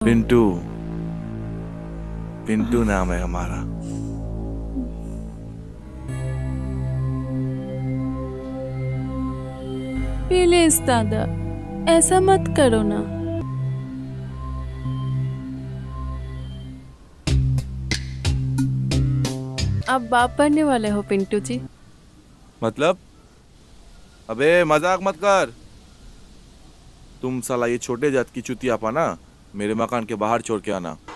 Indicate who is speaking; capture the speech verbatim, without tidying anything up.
Speaker 1: पिंटू, पिंटू नाम है हमारा।
Speaker 2: प्लीज दादा, ऐसा मत करो ना। आप बाप बनने वाले हो पिंटू जी।
Speaker 1: मतलब? अबे मजाक मत कर। तुम साला ये छोटे जात की चुतिया पाना मेरे मकान के बाहर छोड़ के आना।